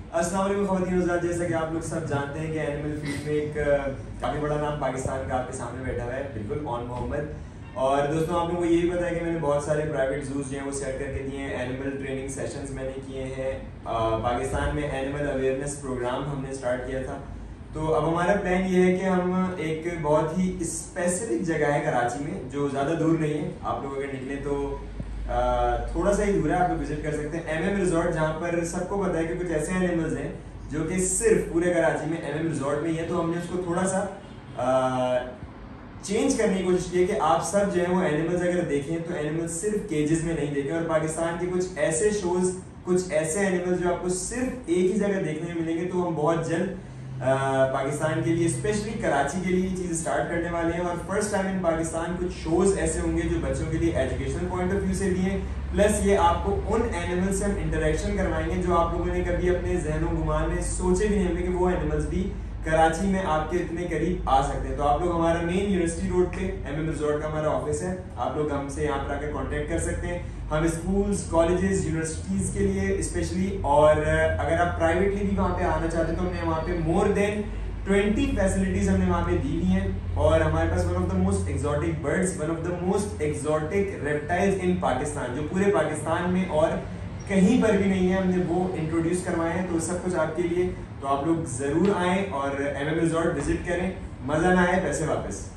अस्सलाम वालेकुम ख़वातीन हज़रात, जैसा कि आप लोग सब जानते हैं कि एनिमल फील्ड में एक काफ़ी बड़ा नाम पाकिस्तान का आपके सामने बैठा हुआ है, बिल्कुल ऑन मोहम्मद। और दोस्तों आप लोगों को ये भी पता है कि मैंने बहुत सारे प्राइवेट जूस जो हैं वो सेट करके दिए हैं, एनिमल ट्रेनिंग सेशंस मैंने किए हैं। पाकिस्तान में एनिमल अवेयरनेस प्रोग्राम हमने स्टार्ट किया था। तो अब हमारा प्लान ये है कि हम एक बहुत ही स्पेसिफिक जगह है कराची में, जो ज़्यादा दूर नहीं है, आप लोग अगर निकलें तो थोड़ा सा ही दूर है, आप लोग विजिट कर सकते हैं। MM रिजॉर्ट, जहाँ पर सबको पता है कि कुछ ऐसे एनिमल्स हैं जो कि सिर्फ पूरे कराची में MM रिजॉर्ट में ही है। तो हमने उसको थोड़ा सा चेंज करने की कोशिश की है कि आप सब जो है वो एनिमल्स अगर देखें तो एनिमल्स सिर्फ केजेस में नहीं देखें, और पाकिस्तान के कुछ ऐसे शोज, कुछ ऐसे एनिमल्स जो आपको सिर्फ एक ही जगह देखने में मिलेंगे। तो हम बहुत जल्द पाकिस्तान के लिए, स्पेशली कराची के लिए ये चीज़ स्टार्ट करने वाले हैं। और फर्स्ट टाइम इन पाकिस्तान कुछ शोज ऐसे होंगे जो बच्चों के लिए एजुकेशनल पॉइंट ऑफ व्यू से भी हैं, प्लस ये आपको उन एनिमल्स से हम इंटरेक्शन करवाएंगे जो आप लोगों ने कभी अपने जहनों गुमान में सोचे भी नहीं होंगे कि वो एनिमल्स भी कराची में आपके इतने करीब आ सकते हैं। तो आप लोग हमारा मेन यूनिवर्सिटी रोड पे MM रिजॉर्ट का हमारा ऑफिस है, आप लोग हमसे यहाँ पर आकर कांटेक्ट कर सकते हैं। हम स्कूल्स, कॉलेजेस, यूनिवर्सिटीज के लिए स्पेशली, और अगर आप प्राइवेटली भी वहाँ पे आना चाहते हैं तो हमने वहाँ पे मोर देन 20 फैसिलिटीज हमने वहाँ पे दी हुई हैं। और हमारे पास one of the most exotic birds, one of the most exotic reptiles in Pakistan, जो पूरे पाकिस्तान में और कहीं पर भी नहीं है, हमने वो इंट्रोड्यूस करवाए हैं। तो सब कुछ आपके लिए, तो आप लोग जरूर आएं और MM रिजॉर्ट विजिट करें। मजा ना आए पैसे वापस।